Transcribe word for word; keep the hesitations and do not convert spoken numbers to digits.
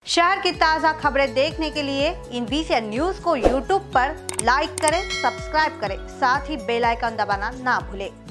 शहर की ताज़ा खबरें देखने के लिए इन वीसीएन न्यूज़ को यूट्यूब पर लाइक करें, सब्सक्राइब करें, साथ ही बेल आइकन दबाना ना भूलें।